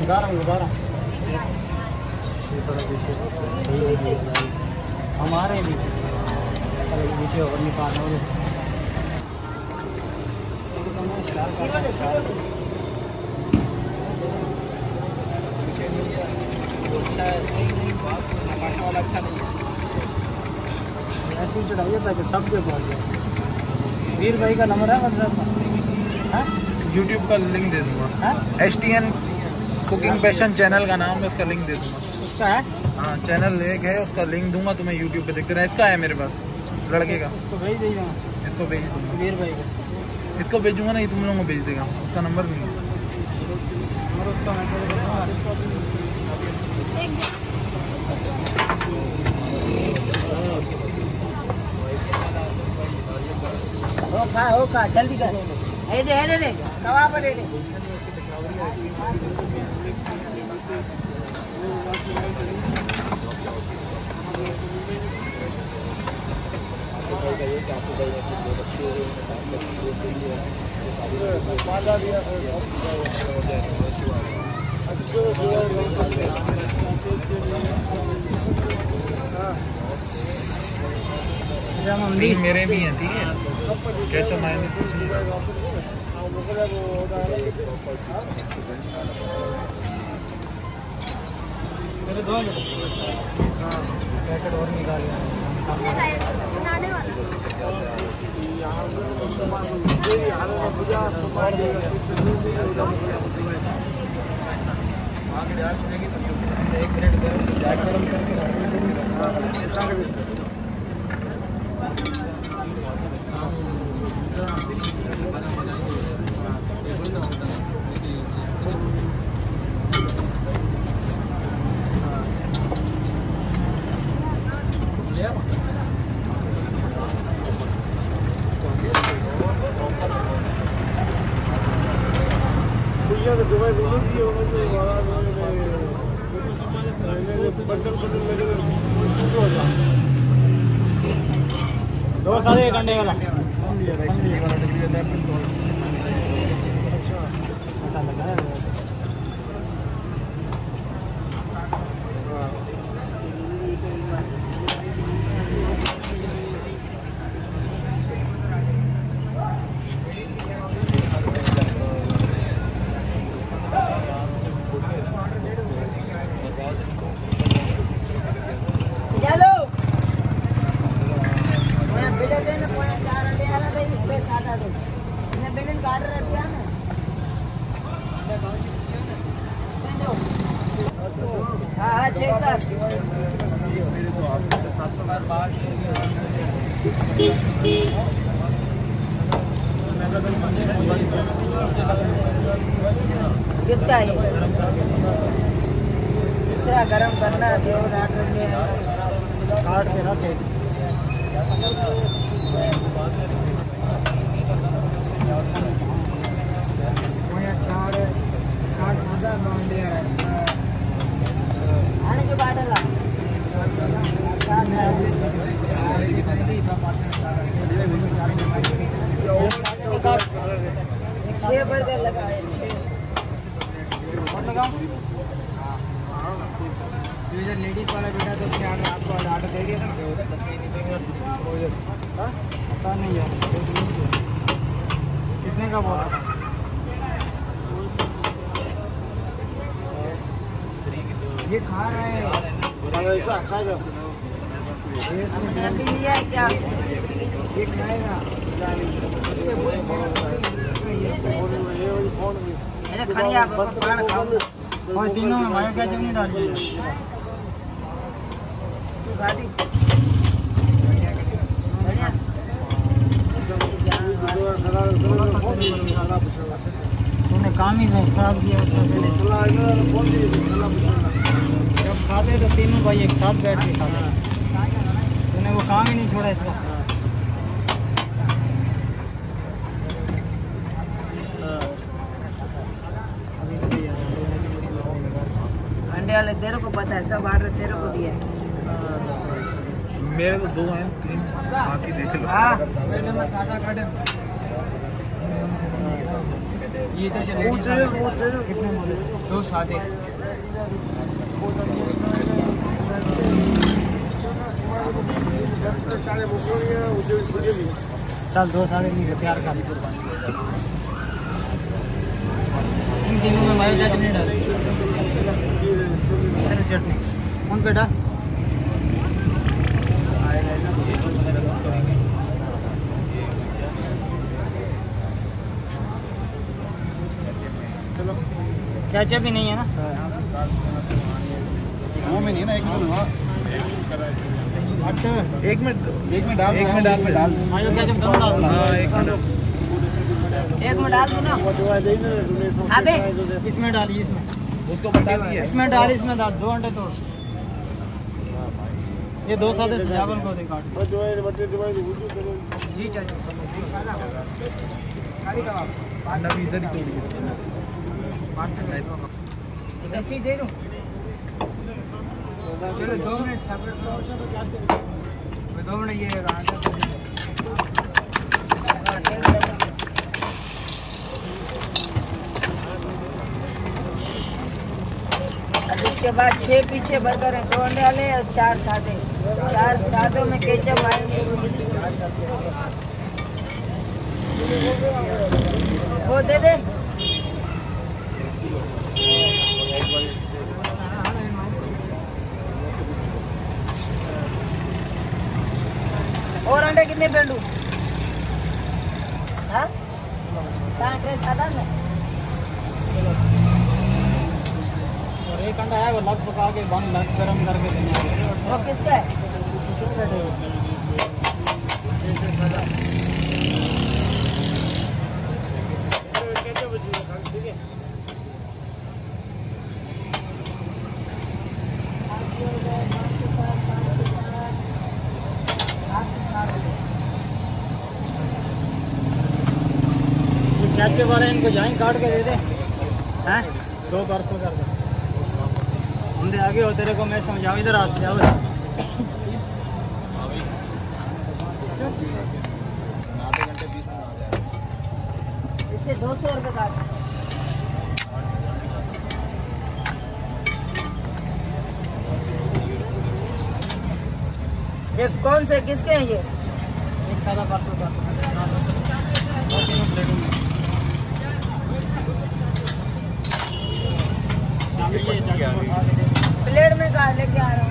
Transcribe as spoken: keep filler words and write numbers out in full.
बारह बारह थोड़ा पीछे हमारे भी पीछे और निकाल और अच्छा नहीं है ऐसे ही चढ़ाइए ताकि सब पे पहुँच जाए। वीर भाई का नंबर है व्हाट्सएप पर, यूट्यूब का लिंक दे दूँगा। H T N cooking passion channel का नाम है, उसका लिंक दे दूँगा। उसका है? हाँ चैनल एक है, उसका लिंक दूंगा तुम्हें यूट्यूब पे देखते रहना। इसका है मेरे पास लड़के का, इसको भेज दीजिएगा। इसको भेज दूँगा। वीर भाई का इसको भेजूँगा नहीं, तुम लोगों को भेज देगा, उसका नंबर भी है। और उसका खा हो खा जल्दी कर ए दे ले ले कबाब ले ले मेरे भी हैं, ठीक है। क्या तो मैं कुछ नहीं मेरे दो पैकेट और निकाल एक मिनट गरम करके दो साढ़े एक घंटे वाला किसका है? दूसरा गरम करना है जो रात में काट के रखे आने जो बाटला छह बर्गर लगाए और लगाओ इधर लेडीज वाला बेटा तो उसने आर्डर आपको आर्डर दे दिया था पता नहीं यार कितने का बोला ये खा रहा है अच्छा है क्या ये खाएगा और तीनों में मायो क्या नहीं डाली तूने काम ही खराब किया जब खाते तो तीनों भाई एक साथ बैठ के खाते तूने वो काम ही नहीं छोड़ा इसका वाले तेरे को पता है सब आर्डर तेरे को दिया मेरे तो दो हैं तीन बाकी देख लो। हां मैंने मैं सादा काटे ये तो कितने बोले? दो सादे। चल दो साढ़े नहीं तैयार कर। इन तीनों में मायो चटनी डाल। चटनी कौन बेटा? कैचअप भी नहीं है ना? वो में नहीं ना, एक मिनट अच्छा एक मिनट एक मिनट डाल एक मिनट डाल में डाल मायो कैचअप दोनों डाल। हाँ एक मिनट एक में डाल दो ना सादे। इसमें डालिए, इसमें उसको बता दिए। इसमें डाल, इसमें डाल। दो अंडे तोड़। ये दो सादे सजावन को दे काट। जी चाचा अंडा भी इधर ही तोड़िए। ऐसे ही दे दूं। चलो दो मिनट सेपरेट दो मिनट ये इसके बाद छह पीछे बर्गर है, दो अंडे वाले और चार सादे। चार सादों में केचप आएंगे। वो दे दे। और अंडे कितने पेंडू? हाँ सादा में। और एक अंडा है वो लग पका के बंद लग गरम करके देने वाले। वो किसका है? कैचे वाले इनको जाएं काट के दे दे हैं। दो पार्सल कर दे। हम दे आगे हो तेरे को मैं समझाऊँ। इधर आ जाओ। इससे दो सौ रुपये काट। ये कौन से किसके हैं ये? एक सादा पार्सल कर दो। तीनों प्लेटों में प्लेट में कहा लेके आ रहा हूँ।